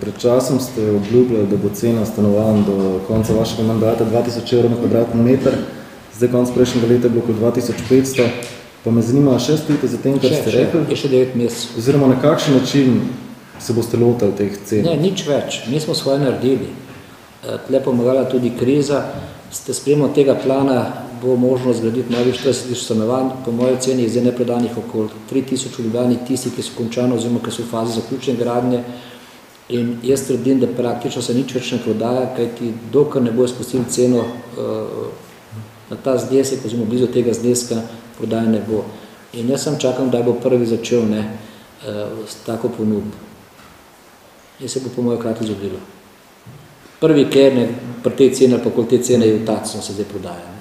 Pred časom ste obljubljali, da bo cena stanovanj do konca vašega mandata 2000 evrov na kvadratni meter, zdaj konc prejšnjega leta je bilo okoli 2500, pa me zanima, še stojite za tem, kar ste rekli? Je še 9 mesecev. Oziroma na kakšen način se boste lotali teh cen? Ne, nič več. Mi smo svoje naredili. Tle pomagala tudi kriza. S sprejemom tega plana bo možno zgraditi novih 40 000 stanovanj. Po moje ceni je zdaj nepredanih okoli 3000 v Ljubljani, tisti, ki so končano oziroma ki so v fazi zaključne gradnje. In jaz trdim, da praktično se nič več ne prodaja, kajti dokler ne bojo spustili ceno na ta znesek, oziroma blizu tega zneska, prodaja ne bo. In jaz sem čakam, da bo prvi začel s tako ponudbo. In se bo po moje krati zgodilo. Prvi, ker pri tej ceni ali pa okoli te cene je v tacno se zdaj prodaja.